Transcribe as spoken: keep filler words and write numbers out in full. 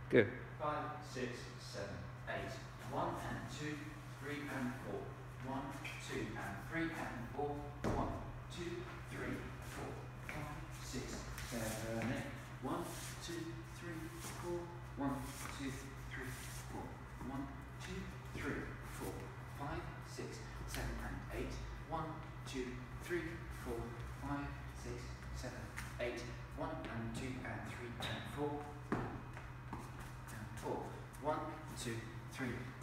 Good. Five, six, seven, eight. One and two, three and four. One, two and three and four. One, two, three, four. Five, six, seven, eight. One, two, three, four. One, two, three, four. One, two, three, four. Five, six, seven, and eight. One, two, three, four. Five, six, seven, eight. One and two and three and four. And four. One, two, three.